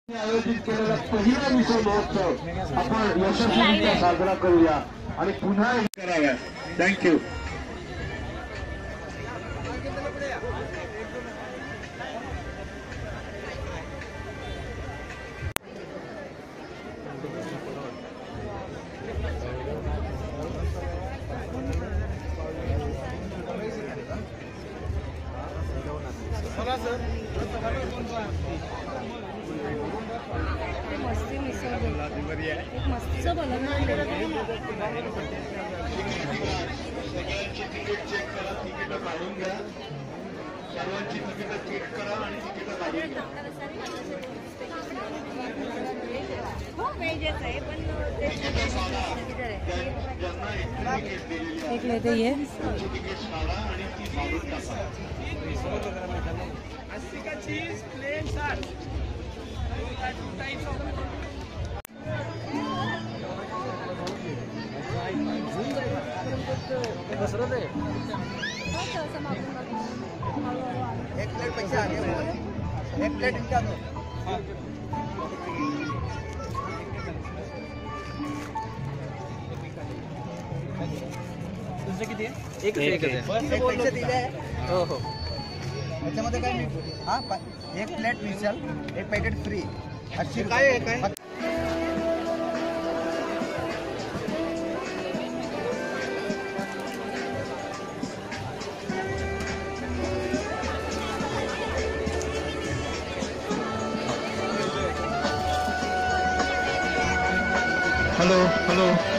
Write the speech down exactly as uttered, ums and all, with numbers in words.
आयोजित केलेला पहिला मिसळ महोत्सव आपण यशस्वीरित्या साजरा करूया आणि पुन्हा कराव्या। थँक्यू। मस्ती मिसळ एक मस्तीचं बनवलं सगळ्यांची तिकीट चेक करा, तिकीट काढून घ्या, सर्वांची तिकीट चेक करा आणि तिकीट काढून घ्या। हो वेजेस आहे पण एक लेते ये तिकीट काढा आणि ती काढून टाका। अस्सी का चीज प्लेन साठ एक प्लेट पैसे आगे एक प्लेट इनका दो तुमचं किती आहे? एक पैसे दिले हो हो त्याच्यामध्ये काय हा एक प्लेट मिसळ एक पॅकेट फ्री अस्सी काय आहे काय हेलो हेलो